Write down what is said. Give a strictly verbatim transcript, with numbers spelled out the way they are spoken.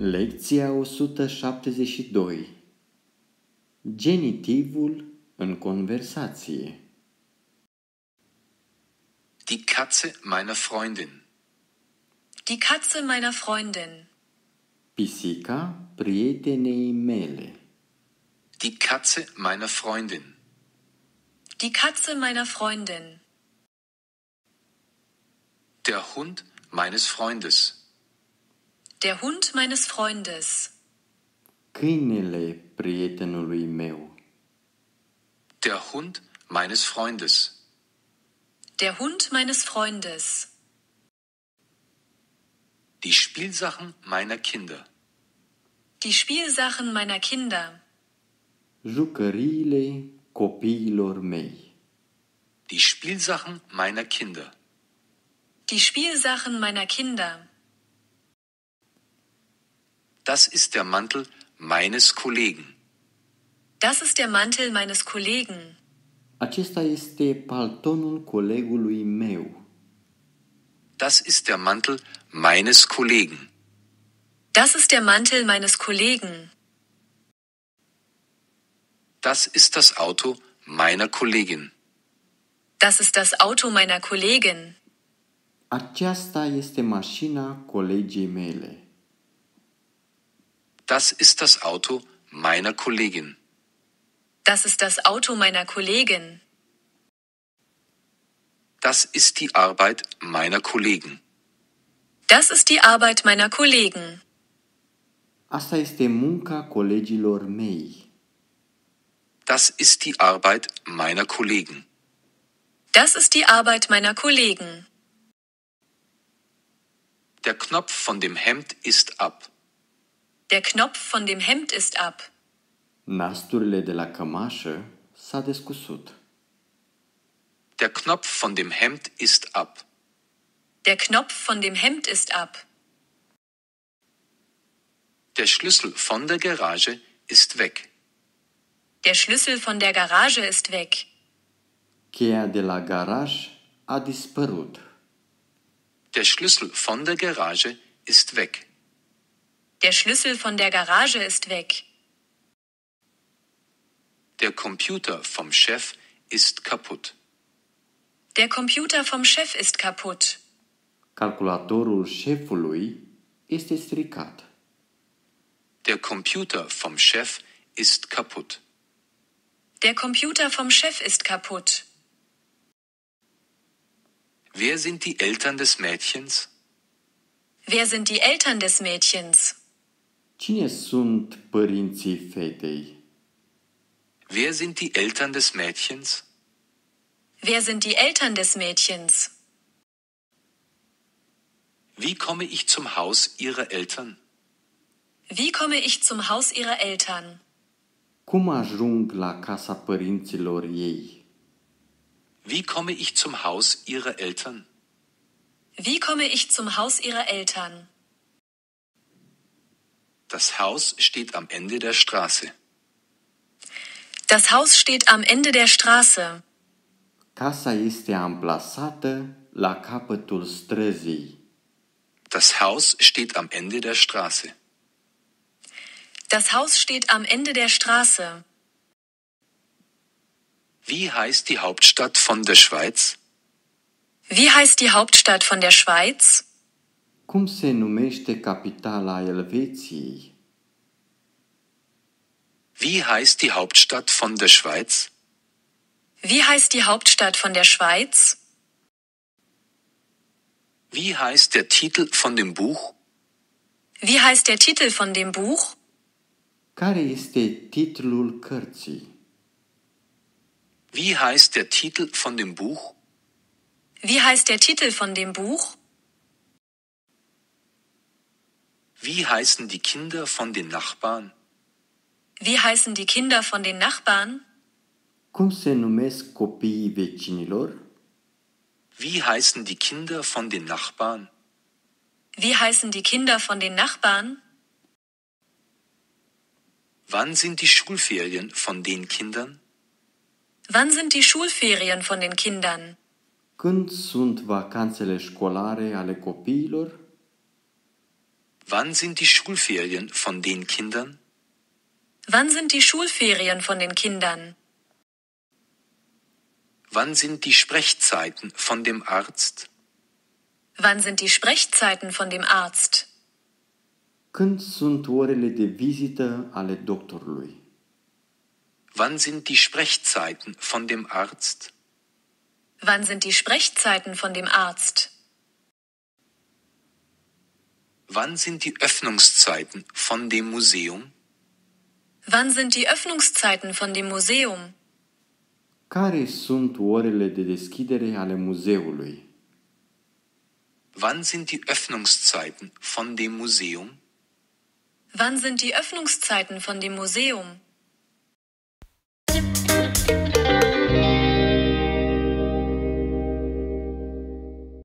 Lecția o sută șaptezeci și doi. Genitivul în conversație. Die Katze meiner Freundin. Die Katze meiner Freundin. Pisica prietenei mele. Die Katze meiner Freundin. Die Katze meiner Freundin. Der Hund meines Freundes. Der Hund meines Freundes. Câinele prietenului meu. Der Hund meines Freundes. Der Hund meines Freundes. Die Spielsachen meiner Kinder. Die Spielsachen meiner Kinder. Jucăriile copiilor mei. Die Spielsachen meiner Kinder. Die Spielsachen meiner Kinder. Das ist der Mantel meines Kollegen. Das ist der Mantel meines Kollegen. Acesta este paltonul colegului meu. Das ist der Mantel meines Kollegen. Das ist der Mantel meines Kollegen. Das ist das Auto meiner Kollegin. Das ist das Auto meiner Kollegin. Aceasta este mașina colegii mele. Das ist das Auto meiner Kollegin. Das ist das Auto meiner Kollegin. Das ist die Arbeit meiner Kollegen. Das ist die Arbeit meiner Kollegen. Asta este munca colegilor mei. Das ist die Arbeit meiner Kollegen. Das ist die Arbeit meiner Kollegen. Der Knopf von dem Hemd ist ab. Der Knopf von dem Hemd ist ab. Nasturile de la cămașă s-a descusut. Der Knopf von dem Hemd ist ab. Der Knopf von dem Hemd ist ab. Der Schlüssel von der Garage ist weg. Der Schlüssel von der Garage ist weg. Cheia de la garaj a dispărut. Der Schlüssel von der Garage ist weg. Der Schlüssel von der Garage ist weg. Der Computer vom Chef ist kaputt. Der Computer vom Chef ist kaputt. Calculatorul șefului este stricat. Der Computer vom Chef ist kaputt. Der Computer vom Chef ist kaputt. Wer sind die Eltern des Mädchens? Wer sind die Eltern des Mädchens? Cine sunt părinții fetei? Wer sind die Eltern des Mädchens? Wer sind die Eltern des Mädchens? Wie komme ich zum Haus ihrer Eltern? Wie komme ich zum Haus ihrer Eltern? Cum ajung la casa părinților ei? Wie komme ich zum Haus ihrer Eltern? Wie komme ich zum Haus ihrer Eltern? Das Haus steht am Ende der Straße. Das Haus steht am Ende der Straße. Casa este amplasată la capătul străzii. Das Haus steht am Ende der Straße. Das Haus steht am Ende der Straße. Wie heißt die Hauptstadt von der Schweiz? Wie heißt die Hauptstadt von der Schweiz? Cum se numește capitala Elveției? Wie heißt die Hauptstadt von der Schweiz? Wie heißt die Hauptstadt von der Schweiz? Wie heißt der Titel von dem Buch? Wie heißt der Titel von dem Buch? Care este titlul cărții? Wie heißt der Titel von dem Buch? Wie heißt der Titel von dem Buch? Wie heißen die Kinder von den Nachbarn? Wie heißen die Kinder von den Nachbarn? Cum se numesc copiii vecinilor? Wie heißen die Kinder von den Nachbarn? Wie heißen die Kinder von den Nachbarn? Wann sind die Schulferien von den Kindern? Wann sind die Schulferien von den Kindern? Când sunt vacanțele școlare ale copiilor? Wann sind die Schulferien von den Kindern? Wann sind die Schulferien von den Kindern? Wann sind die Sprechzeiten von dem Arzt? Wann sind die Sprechzeiten von dem Arzt? Când sunt orele de vizită ale doctorului? Wann sind die Sprechzeiten von dem Arzt? Wann sind die Sprechzeiten von dem Arzt? Wann sind die Öffnungszeiten von dem Museum? Wann sind die Öffnungszeiten von dem Museum? Care sunt orele de deschidere ale muzeului? Wann sind die Öffnungszeiten von dem Museum? Wann sind die Öffnungszeiten von dem Museum?